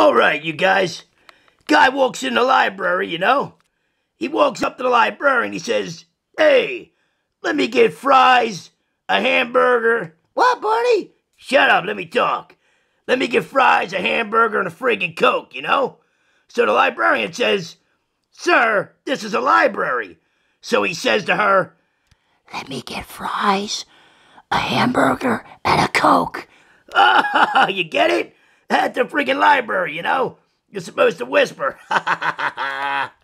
All right, you guys. Guy walks in the library, you know? He walks up to the librarian and he says, "Hey, let me get fries, a hamburger." "What, Barney?" "Shut up, let me talk. Let me get fries, a hamburger, and a friggin' Coke, you know?" So the librarian says, "Sir, this is a library." So he says to her, "Let me get fries, a hamburger, and a Coke." Ah, you get it? At the friggin' library, you know? You're supposed to whisper.